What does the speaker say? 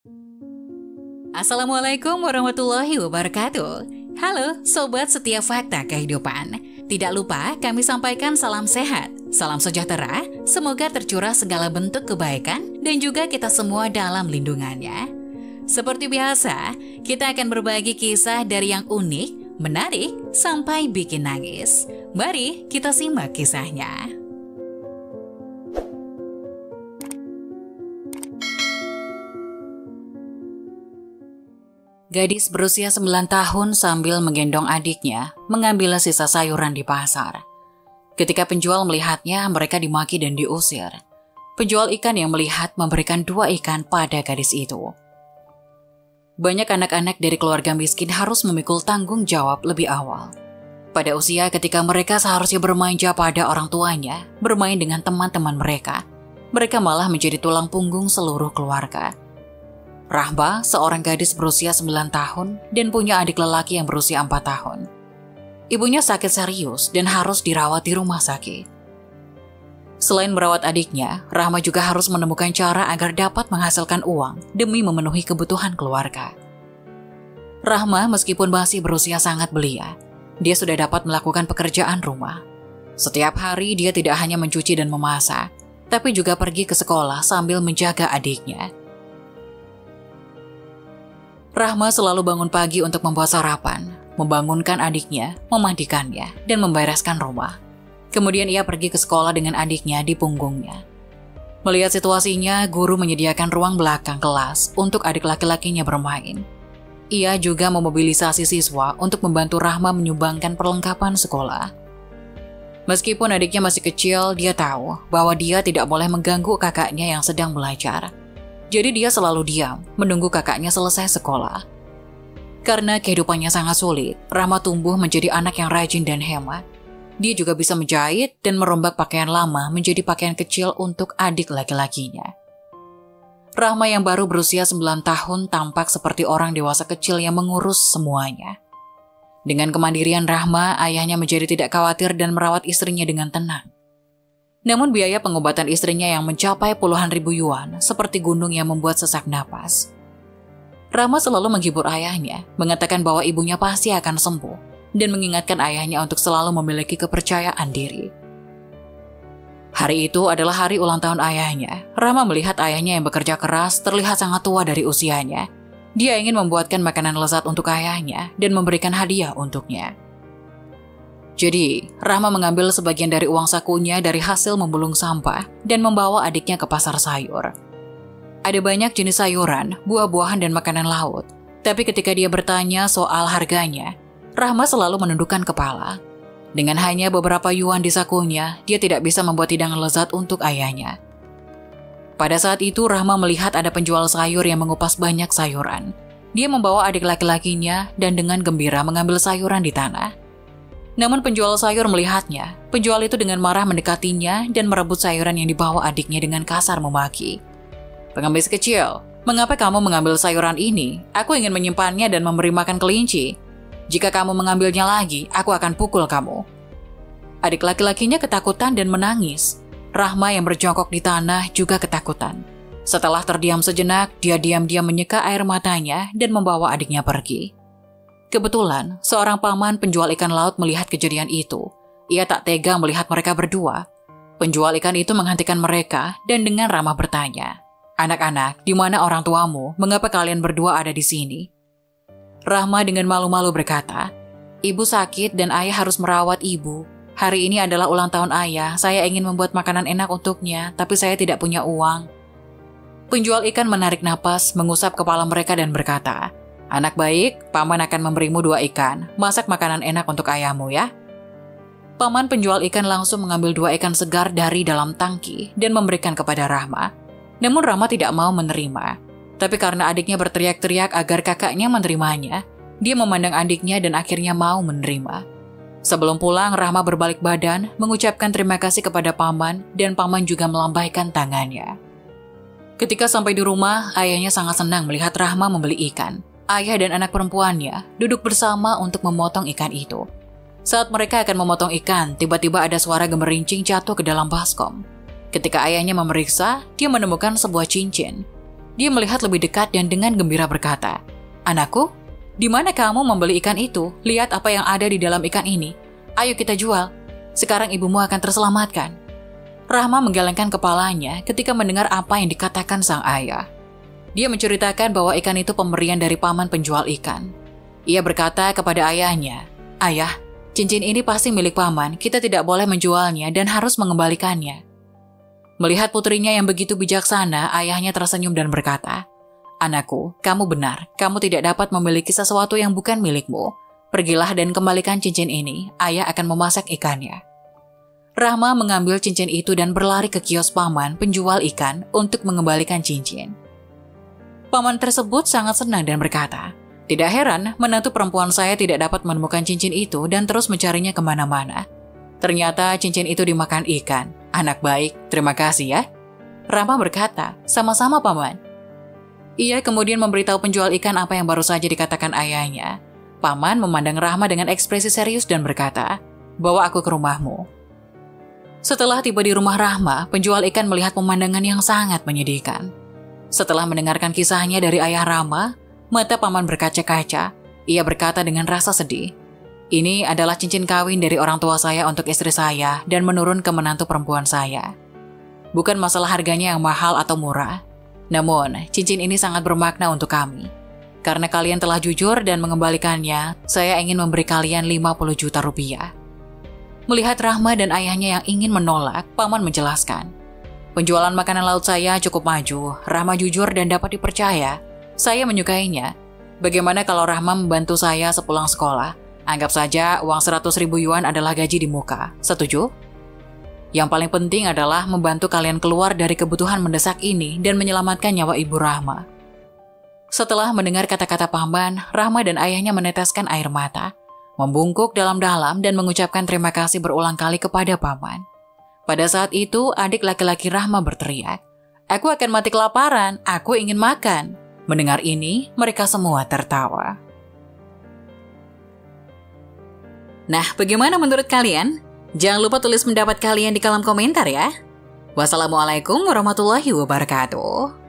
Assalamualaikum warahmatullahi wabarakatuh. Halo Sobat Setiap Fakta Kehidupan. Tidak lupa kami sampaikan salam sehat, salam sejahtera, semoga tercurah segala bentuk kebaikan dan juga kita semua dalam lindungannya. Seperti biasa, kita akan berbagi kisah dari yang unik, menarik, sampai bikin nangis. Mari kita simak kisahnya. Gadis berusia 9 tahun sambil menggendong adiknya mengambil sisa sayuran di pasar. Ketika penjual melihatnya, mereka dimaki dan diusir. Penjual ikan yang melihat memberikan 2 ikan pada gadis itu. Banyak anak-anak dari keluarga miskin harus memikul tanggung jawab lebih awal. Pada usia ketika mereka seharusnya bermanja pada orang tuanya, bermain dengan teman-teman mereka malah menjadi tulang punggung seluruh keluarga. Rahma, seorang gadis berusia 9 tahun dan punya adik lelaki yang berusia 4 tahun. Ibunya sakit serius dan harus dirawat di rumah sakit. Selain merawat adiknya, Rahma juga harus menemukan cara agar dapat menghasilkan uang demi memenuhi kebutuhan keluarga. Rahma meskipun masih berusia sangat belia, dia sudah dapat melakukan pekerjaan rumah. Setiap hari dia tidak hanya mencuci dan memasak, tapi juga pergi ke sekolah sambil menjaga adiknya. Rahma selalu bangun pagi untuk membuat sarapan, membangunkan adiknya, memandikannya, dan membereskan rumah. Kemudian ia pergi ke sekolah dengan adiknya di punggungnya. Melihat situasinya, guru menyediakan ruang belakang kelas untuk adik laki-lakinya bermain. Ia juga memobilisasi siswa untuk membantu Rahma menyumbangkan perlengkapan sekolah. Meskipun adiknya masih kecil, dia tahu bahwa dia tidak boleh mengganggu kakaknya yang sedang belajar. Jadi dia selalu diam, menunggu kakaknya selesai sekolah. Karena kehidupannya sangat sulit, Rahma tumbuh menjadi anak yang rajin dan hemat. Dia juga bisa menjahit dan merombak pakaian lama menjadi pakaian kecil untuk adik laki-lakinya. Rahma yang baru berusia 9 tahun tampak seperti orang dewasa kecil yang mengurus semuanya. Dengan kemandirian Rahma, ayahnya menjadi tidak khawatir dan merawat istrinya dengan tenang. Namun biaya pengobatan istrinya yang mencapai puluhan ribu yuan seperti gunung yang membuat sesak napas. Rahma selalu menghibur ayahnya, mengatakan bahwa ibunya pasti akan sembuh, dan mengingatkan ayahnya untuk selalu memiliki kepercayaan diri. Hari itu adalah hari ulang tahun ayahnya. Rahma melihat ayahnya yang bekerja keras terlihat sangat tua dari usianya. Dia ingin membuatkan makanan lezat untuk ayahnya dan memberikan hadiah untuknya. Jadi, Rahma mengambil sebagian dari uang sakunya dari hasil memulung sampah dan membawa adiknya ke pasar sayur. Ada banyak jenis sayuran, buah-buahan, dan makanan laut. Tapi ketika dia bertanya soal harganya, Rahma selalu menundukkan kepala. Dengan hanya beberapa yuan di sakunya, dia tidak bisa membuat hidangan lezat untuk ayahnya. Pada saat itu, Rahma melihat ada penjual sayur yang mengupas banyak sayuran. Dia membawa adik laki-lakinya dan dengan gembira mengambil sayuran di tanah. Namun penjual sayur melihatnya. Penjual itu dengan marah mendekatinya dan merebut sayuran yang dibawa adiknya dengan kasar memaki. "Pengemis kecil, mengapa kamu mengambil sayuran ini? Aku ingin menyimpannya dan memberi makan kelinci. Jika kamu mengambilnya lagi, aku akan pukul kamu." Adik laki-lakinya ketakutan dan menangis. Rahma yang berjongkok di tanah juga ketakutan. Setelah terdiam sejenak, dia diam-diam menyeka air matanya dan membawa adiknya pergi. Kebetulan, seorang paman penjual ikan laut melihat kejadian itu. Ia tak tega melihat mereka berdua. Penjual ikan itu menghentikan mereka dan dengan ramah bertanya, "Anak-anak, di mana orang tuamu? Mengapa kalian berdua ada di sini?" Rahma dengan malu-malu berkata, "Ibu sakit dan ayah harus merawat ibu. Hari ini adalah ulang tahun ayah, saya ingin membuat makanan enak untuknya, tapi saya tidak punya uang." Penjual ikan menarik napas, mengusap kepala mereka dan berkata, "Anak baik, paman akan memberimu 2 ikan. Masak makanan enak untuk ayahmu ya." Paman penjual ikan langsung mengambil 2 ikan segar dari dalam tangki dan memberikan kepada Rahma. Namun Rahma tidak mau menerima. Tapi karena adiknya berteriak-teriak agar kakaknya menerimanya, dia memandang adiknya dan akhirnya mau menerima. Sebelum pulang, Rahma berbalik badan, mengucapkan terima kasih kepada paman dan paman juga melambaikan tangannya. Ketika sampai di rumah, ayahnya sangat senang melihat Rahma membeli ikan. Ayah dan anak perempuannya duduk bersama untuk memotong ikan itu. Saat mereka akan memotong ikan, tiba-tiba ada suara gemerincing jatuh ke dalam baskom. Ketika ayahnya memeriksa, dia menemukan sebuah cincin. Dia melihat lebih dekat dan dengan gembira berkata, "Anakku, di mana kamu membeli ikan itu? Lihat apa yang ada di dalam ikan ini. Ayo kita jual. Sekarang ibumu akan terselamatkan." Rahma menggelengkan kepalanya ketika mendengar apa yang dikatakan sang ayah. Dia menceritakan bahwa ikan itu pemberian dari paman penjual ikan. Ia berkata kepada ayahnya, "Ayah, cincin ini pasti milik paman, kita tidak boleh menjualnya dan harus mengembalikannya." Melihat putrinya yang begitu bijaksana, ayahnya tersenyum dan berkata, "Anakku, kamu benar, kamu tidak dapat memiliki sesuatu yang bukan milikmu. Pergilah dan kembalikan cincin ini, ayah akan memasak ikannya." Rahma mengambil cincin itu dan berlari ke kios paman penjual ikan untuk mengembalikan cincin. Paman tersebut sangat senang dan berkata, "Tidak heran menantu perempuan saya tidak dapat menemukan cincin itu dan terus mencarinya kemana-mana. Ternyata cincin itu dimakan ikan. Anak baik, terima kasih ya." Rahma berkata, "Sama-sama paman." Ia kemudian memberitahu penjual ikan apa yang baru saja dikatakan ayahnya. Paman memandang Rahma dengan ekspresi serius dan berkata, "Bawa aku ke rumahmu." Setelah tiba di rumah Rahma, penjual ikan melihat pemandangan yang sangat menyedihkan. Setelah mendengarkan kisahnya dari ayah Rahma, mata paman berkaca-kaca. Ia berkata dengan rasa sedih, "Ini adalah cincin kawin dari orang tua saya untuk istri saya dan menurun ke menantu perempuan saya. Bukan masalah harganya yang mahal atau murah. Namun, cincin ini sangat bermakna untuk kami. Karena kalian telah jujur dan mengembalikannya, saya ingin memberi kalian 50 juta rupiah." Melihat Rahma dan ayahnya yang ingin menolak, paman menjelaskan, "Penjualan makanan laut saya cukup maju, Rahma jujur dan dapat dipercaya. Saya menyukainya. Bagaimana kalau Rahma membantu saya sepulang sekolah? Anggap saja uang 100.000 yuan adalah gaji di muka. Setuju? Yang paling penting adalah membantu kalian keluar dari kebutuhan mendesak ini dan menyelamatkan nyawa ibu Rahma." Setelah mendengar kata-kata paman, Rahma dan ayahnya meneteskan air mata, membungkuk dalam-dalam dan mengucapkan terima kasih berulang kali kepada paman. Pada saat itu, adik laki-laki Rahma berteriak, "Aku akan mati kelaparan, aku ingin makan." Mendengar ini, mereka semua tertawa. Nah, bagaimana menurut kalian? Jangan lupa tulis pendapat kalian di kolom komentar ya. Wassalamualaikum warahmatullahi wabarakatuh.